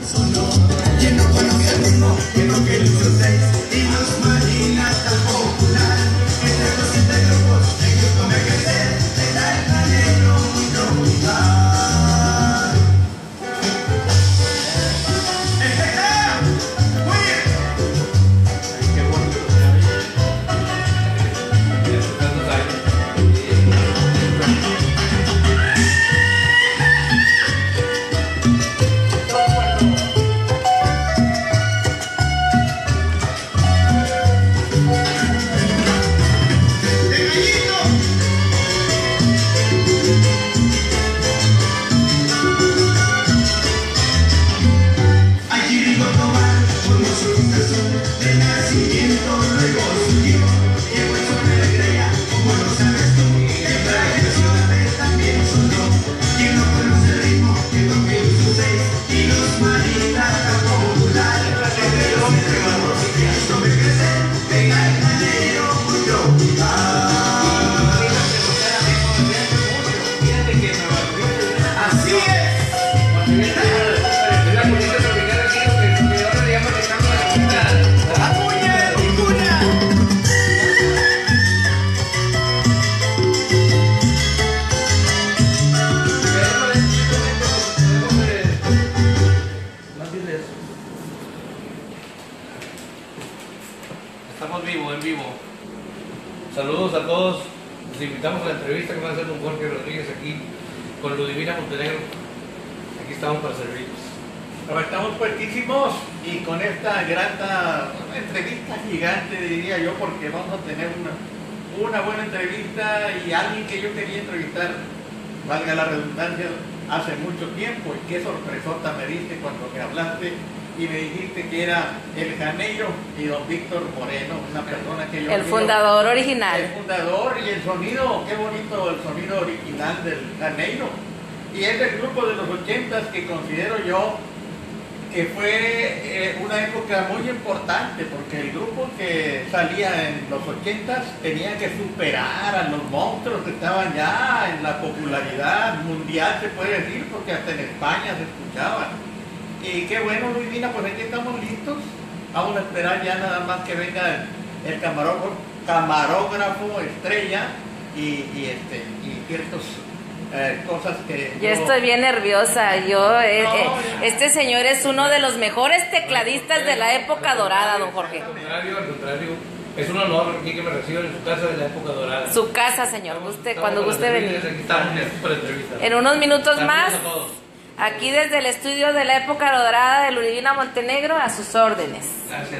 sonó. Quien no conoce el ritmo, quien no quiere luchar seis, y los marinas tan popular. Entre cosas de grupos, ellos comen crecer, te da el canelo muy tropical. Muy bien. Ay, qué bonito. Tantos años. Estamos en vivo. Saludos a todos. Les invitamos a la entrevista que va a hacer don Jorge Rodríguez aquí con Ludivina Montenegro. Aquí estamos para servirles. Estamos fuertísimos y con esta grata entrevista gigante, diría yo, porque vamos a tener una buena entrevista y alguien que yo quería entrevistar, valga la redundancia, hace mucho tiempo. Y qué sorpresota me diste cuando me hablaste y me dijiste que era el Janeiro y don Víctor Moreno, una persona que yo... El fundador original. El fundador y el sonido, qué bonito el sonido original del Janeiro. Y es el grupo de los 80s que considero yo que fue una época muy importante, porque el grupo que salía en los 80s tenía que superar a los monstruos que estaban ya en la popularidad mundial, se puede decir, porque hasta en España se escuchaban. Y qué bueno, Luisina, pues aquí estamos listos. Vamos a esperar ya nada más que venga el camarógrafo estrella y ciertas cosas que... Yo estoy bien nerviosa. Este señor es uno de los mejores tecladistas de la época dorada, don Jorge. Al contrario. Es un honor aquí que me reciban en su casa de la época dorada. Su casa, señor. Cuando guste venir. Aquí estamos para entrevistar. En unos minutos Saludos más, a todos. aquí desde el estudio de la época dorada de Ludivina Montenegro, a sus órdenes. Gracias.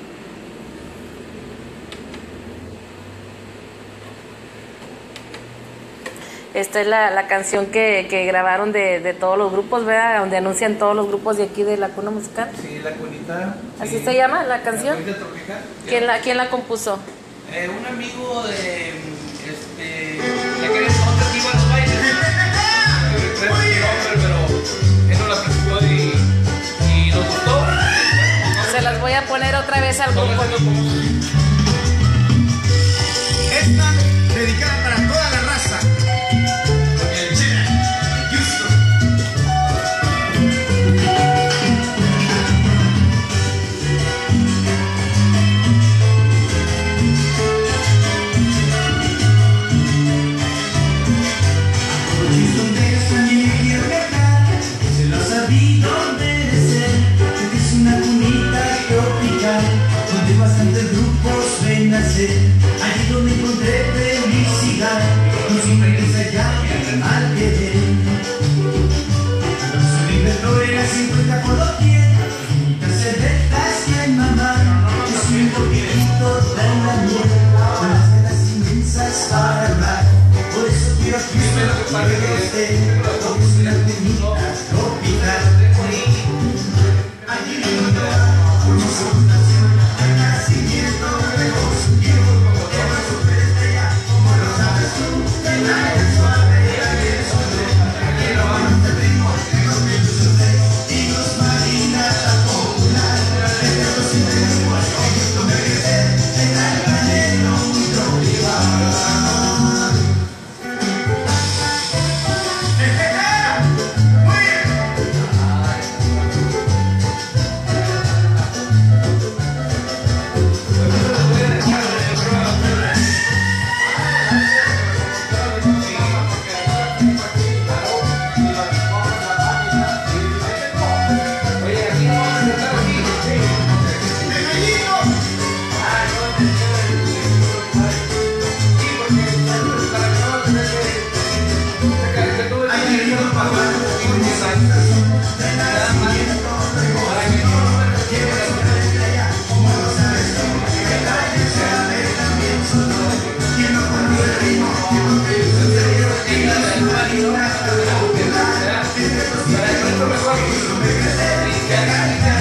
Esta es la canción que grabaron de todos los grupos, ¿verdad? Donde anuncian todos los grupos de aquí de la Cuna Musical. Sí, la cunita. ¿Así sí. se llama la canción? La cunita tropical. ¿Quién la compuso? Un amigo de... ya que eres otro que iba a los bailes. Pero él no la presentó y nos gustó. Se las voy a poner otra vez al grupo. Esta dedicada para toda la raza. El Chena, el Houston. Houston de San Miguel Real, se lo ha sabido merecer, porque es una cunita tropical, donde bastantes grupos ven nacer. Allí donde encontré felicidad, no siempre que se llama al querer. Su libertadora siempre está por lo bien, las cervezas que hay mamá, es un poquitito de la miel, con las ganas inmensas para hablar. Por eso quiero aquí que esté, porque es una cunita tropical. Allí donde por su fundación, el nacimiento de los Dios. se brinca,